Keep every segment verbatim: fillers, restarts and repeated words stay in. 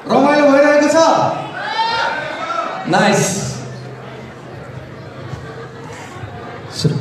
रमाइलो भइरहेको छ नाइस सुरु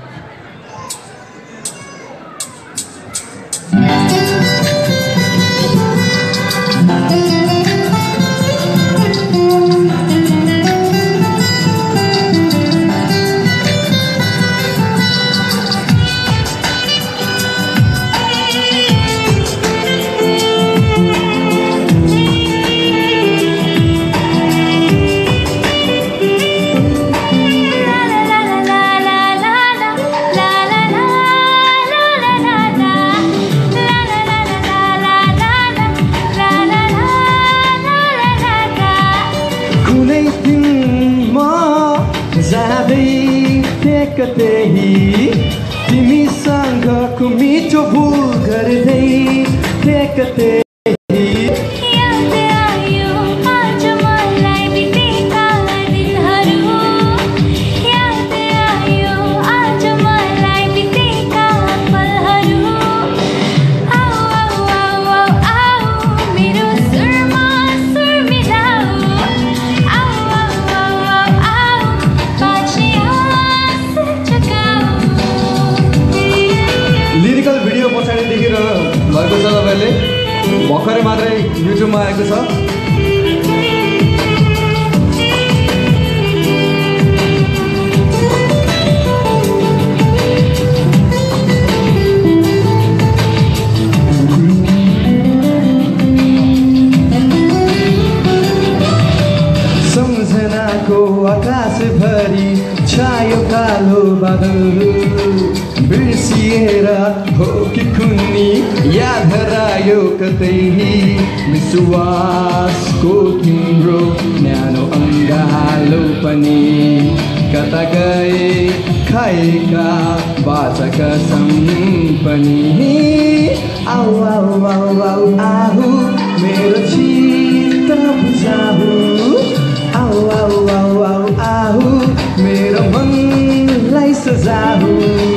तिमीसँगको मिठो भुल गर्दै कतै याद आयो आज मलाई बितेका दिनहरू याद आयो आज मलाई बितेका पलहरू आऊ आऊ आऊ आऊ मेरो सुरमा सुर मिलाऊ आऊ आऊ आऊ आऊ बाँच्ने आस जगाऊ लिरिकल भिडियो पछाडि देखिरहनु भएको छ तपाईँले भर्खरै मात्रै युट्युबमा आएको छ सम्झनाको आकाशभरि छायो कालो बादल बिर्सिएर हो कि कुन्नी याद हरायो कतै विश्वासको तिम्रो न्यानो अङ्गालो पनि कता गए खाएका बाचाका पनि आऊ आऊ आऊ आऊ आऊ मेरो चित्त बुझाऊ आऊ आऊ आऊ आऊ आऊ मेरो मनलाई सजाऊ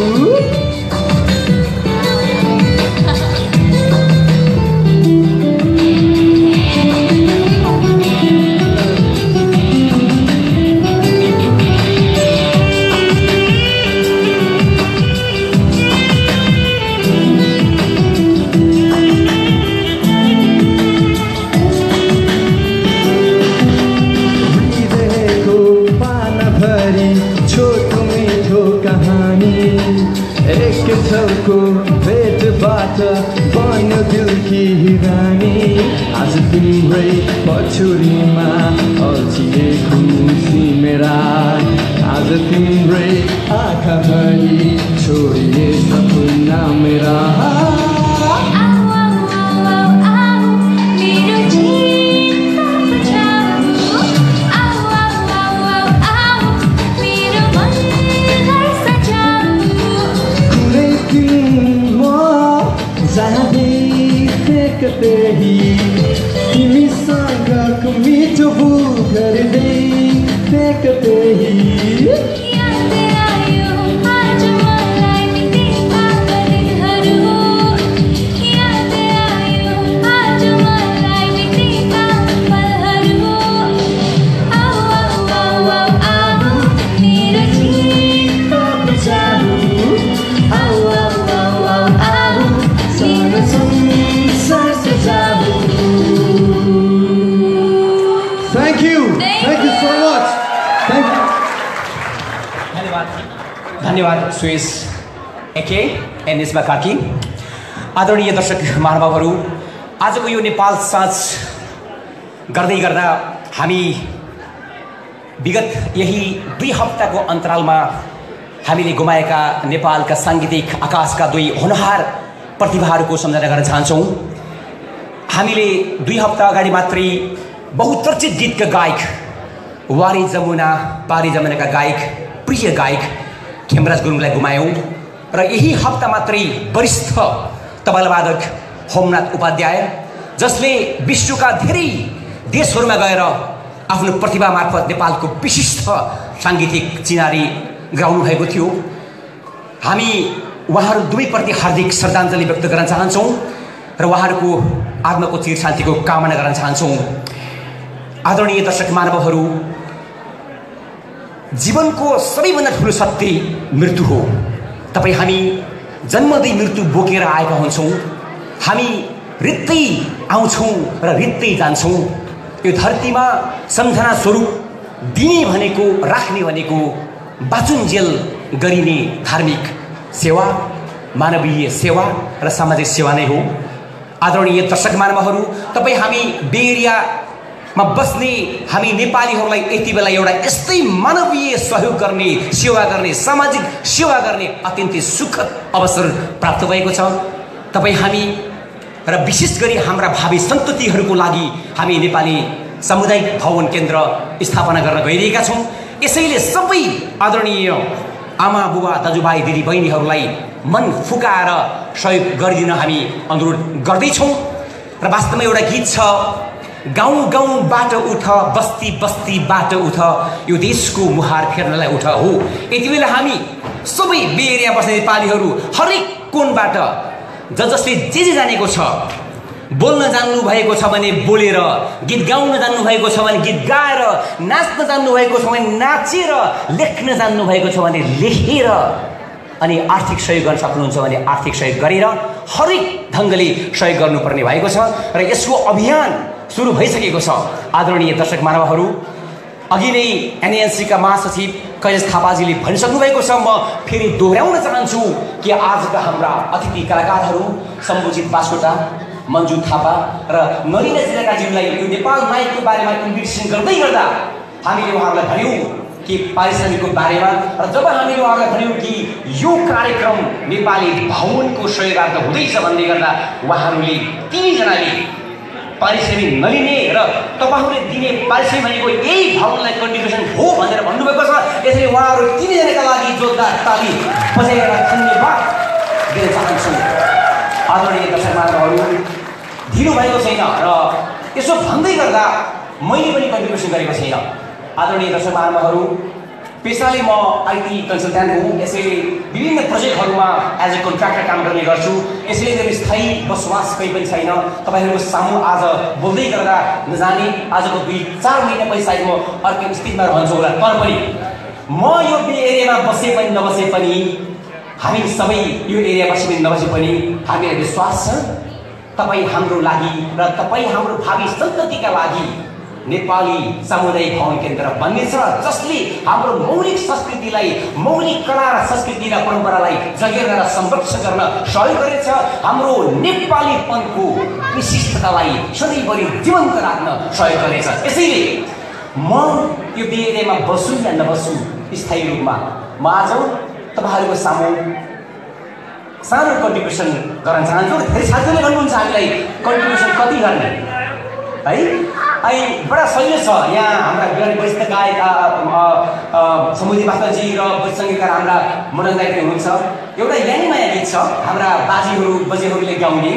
भेटबाट बन्यो दिलकी रानी आज तिम्रै पछुरीमा अल्छिए खुसी मेरा आज तिम्रै आँखाभरि छोडिए सपना मेरा तिमीसँगको मिठो भुल गर्दै कतै याद आयो आज मलाई बितेका दिनहरू याद आयो आज मलाई बितेका पलहरू आऊ आऊ आऊ आऊ मेरो चित्त बुझाऊ आऊ आऊ आऊ आऊ आऊ सानो संसार Sajao Thank you. Thank you so much. Thank you. धन्यवाद धन्यवाद सुरेश एके एन्ड निस्मा कार्की आदरणीय दर्शक महानुभावहरू आजको यो नेपाल साँझ गर्दै गर्दा हामी विगत यही दुई हप्ताको अन्तरालमा हामीले गुमाएका नेपालका साङ्गीतिक आकाशका दुई होनहार प्रतिभाहरूको सम्झना गर्न चाहन्छौँ। हामीले दुई हप्ता अगाडि मात्रै बहुचर्चित गीतका गायक वारी जमुना पारी जमुनाका गायक प्रिय गायक खेमराज गुरुङलाई गुमायौँ र यही हप्ता मात्रै वरिष्ठ तबलावादक होमनाथ उपाध्याय जसले विश्वका धेरै देशहरूमा गएर आफ्नो प्रतिभा मार्फत नेपालको विशिष्ट साङ्गीतिक चिनारी गराउनु भएको थियो। हामी उहाँहरू दुवैप्रति हार्दिक श्रद्धाञ्जली व्यक्त गर्न चाहन्छौँ र उहाँहरूको आत्माको चिर शान्तिको कामना गर्न चाहन्छौँ। आदरणीय दर्शक महानुभावहरू, जीवनको सबैभन्दा ठुलो सत्य मृत्यु हो। तपाईँ हामी जन्मदै मृत्यु बोकेर आएका हुन्छौँ। हामी रित्तै आउँछौँ र रित्तै जान्छौँ। यो धरतीमा सम्झना स्वरूप दिने भनेको, राख्ने भनेको बाचुन्जेल गरिने धार्मिक सेवा, मानवीय सेवा र सामाजिक सेवा नै हो। आदरणीय दर्शक महानुभावहरू, तपाईँ हामी बे एरियामा बस्ने हामी नेपालीहरूलाई यति बेला एउटा यस्तै मानवीय सहयोग गर्ने, सेवा गर्ने, सामाजिक सेवा गर्ने अत्यन्तै सुखद अवसर प्राप्त भएको छ। तपाईँ हामी र विशेष गरी हाम्रा भावी सन्ततिहरूको लागि हामी नेपाली सामुदायिक भवन केन्द्र स्थापना गर्न गइरहेका छौँ। यसैले सबै आदरणीय आमा बुबा दाजुभाइ दिदी बहिनीहरूलाई मन फुकाएर सहयोग गरिदिन हामी अनुरोध गर्दैछौँ। र वास्तवमा एउटा गीत छ, गाउँ गाउँबाट उठ, बस्ती बस्तीबाट उठ, यो देशको मुहार फेर्नलाई उठ हो। यति बेला हामी सबै बे एरिया बस्ने नेपालीहरू हरेक कोणबाट ज जसले जे जे जानेको छ, बोल्न जान्नु भएको छ भने बोलेर, गीत गाउन जान्नु भएको छ भने गीत गाएर, नाच्न जान्नु भएको छ भने नाचेर, लेख्न जान्नु भएको छ भने लेखेर, अनि आर्थिक सहयोग गर्न सक्नुहुन्छ भने आर्थिक सहयोग गरेर हरेक ढङ्गले सहयोग गर्नुपर्ने भएको छ। र यसको अभियान सुरु भइसकेको छ। आदरणीय दर्शक महानुभावहरू, अघि नै एनएएनसीका महासचिव कैलाश थापाजीले भनिसक्नु भएको छ। म फेरि दोहोऱ्याउन चाहन्छु कि आजका हाम्रा अतिथि कलाकारहरू शम्भुजित बास्कोटा, मन्जु थापा र नलिना जिल्लाकाजीलाई यो नेपाल नायकको बारेमा इन्भिटेसन गर्दै गर्दा हामीले उहाँहरूलाई भन्यौँ कि पारिश्रमिकको बारेमा, र जब हामीले उहाँलाई भन्यौँ कि यो कार्यक्रम नेपाली भवनको सहयोगार्थ हुँदैछ भन्दै गर्दा उहाँहरूले तिनैजनाले पारिश्रमिक नलिने र तपाईँहरूले दिने पारिश्रमिक भनेको यही भवनलाई कन्ट्रिब्युसन हो भनेर भन्नुभएको छ। यसरी उहाँहरू तिनैजनाका लागि जोरदार ताली बजाएर धन्यवाद दिन चाहन्छु। आदरणीय दर्शक महानुभावहरू, ढिलो भएको छैन र यसो भन्दै गर्दा मैले पनि कन्ट्रिब्युसन गरेको छैन। आदरणीय दर्शक महानुभावहरू, पेसाले म आइटी कन्सल्ट्यान्ट हुँ। यसैले विभिन्न प्रोजेक्टहरूमा एज ए कन्ट्र्याक्टर काम गर्ने गर्छु। यसैले मेरो स्थायी बसोबास कहीँ पनि छैन। तपाईँहरूको सामु आज बोल्दै गर्दा नजाने आजको दुई चार महिना पछि सायद म अर्को स्थितिमा रहन्छु होला। तर पनि म यो बे एरियामा बसे पनि नबसे पनि, हामी सबै यो एरिया बसे पनि नबसे पनि हामीलाई विश्वास छ तपाईँ हाम्रो लागि र तपाईँ हाम्रो भावी सन्ततिका लागि नेपाली सामुदायिक भवन केन्द्र बन्नेछ, जसले हाम्रो मौलिक संस्कृतिलाई, मौलिक कला र संस्कृति र परम्परालाई जगेर्न र संरक्षण गर्न सहयोग गरेछ। हाम्रो नेपालीपनको विशिष्टतालाई सधैँभरि जीवन्त राख्न सहयोग गरेछ। यसैले म यो बे एरियामा बसु या नबसु स्थायी रूपमा म आज तपाईँहरूको सामु सानो कन्ट्रिब्युसन गर्न चाहन्छु। धेरै साथीहरूले भन्नुहुन्छ हामीलाई कन्ट्रिब्युसन कति गर्ने है। अनि बडा सजिलो छ। यहाँ हाम्रा वरिष्ठ गायक समुदी बास्तजी र वरिष्ठ सङ्गीतकार हाम्रा मनन दाइ हुनुहुन्छ। एउटा यानी माया गीत छ हाम्रा बाजेहरू बजेहरूले गाउने,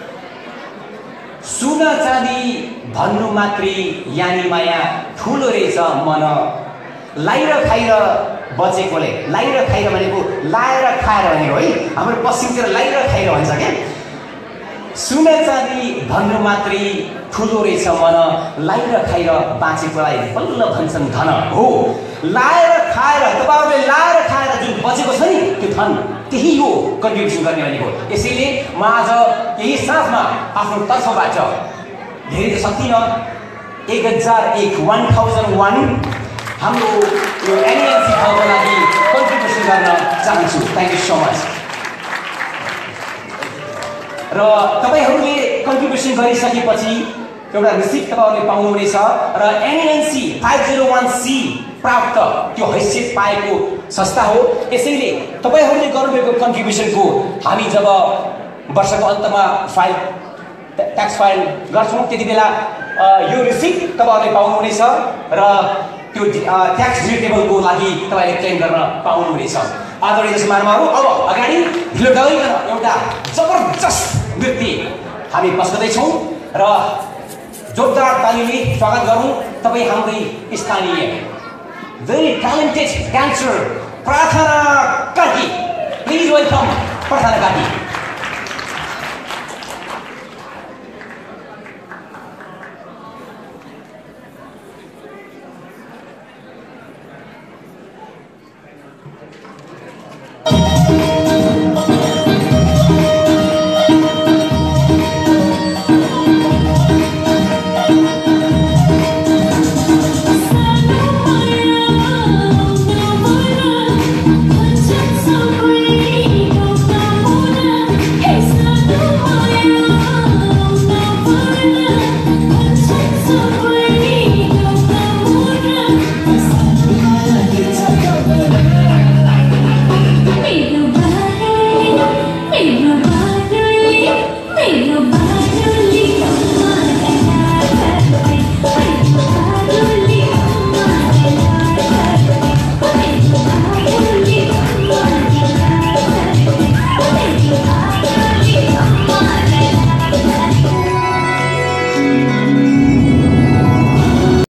सुन चाँदी भन्नु मात्रै यानी माया ठुलो रहेछ मन, लाइर खाइर बचेकोले, लाइर खाइर भनेको लाएर खाएर भनेको है, हाम्रो पश्चिमतिर लाइर खाइर भन्छ क्या। सुन चाँदी भन्नु मात्रै ठुलो रहेछ मन, लाइर खाइर बाँचेकोलाई बल्ल भन्छन् धन हो। लाएर खाएर, तपाईँहरूले लाएर खाएर जुन बचेको छ नि त्यो धन, त्यही हो कन्ट्रिब्युसन गर्ने भनेको। यसैले म आज यही साथमा आफ्नो तर्फबाट धेरै त सक्दिनँ, एक हजार एक वान थाउजन्ड वान हाम्रो यो एनएएनसी भवनको लागि कन्ट्रिब्युसन गर्न चाहन्छु। Thank you so much. र तपाईँहरूले कन्ट्रिब्युसन गरिसकेपछि एउटा रिसिप्ट तपाईँहरूले पाउनुहुनेछ र NANC five zero one C प्राप्त त्यो हैसियत पाएको संस्था हो। यसैले तपाईँहरूले गर्नुभएको कन्ट्रिब्युसनको हामी जब वर्षको अन्तमा फाइल ट्याक्स फाइल गर्छौँ त्यति बेला यो रिसिप्ट तपाईँहरूले पाउनुहुनेछ र त्यो ट्याक्स डिडक्टेबलको लागि तपाईँले क्लेम गर्न पाउनुहुनेछ। आदरणीय दर्शक महानुभावहरू, अब अगाडि ढिलो नगरिकन एउटा जबरजस्त नृत्य हामी पेश गर्दैछौँ र जोरदार तालीले स्वागत गरौँ तपाईँ हाम्रै स्थानीय भेरी ट्यालेन्टेड डान्सर प्रार्थना कार्की। प्लिज वेलकम प्रार्थना कार्की।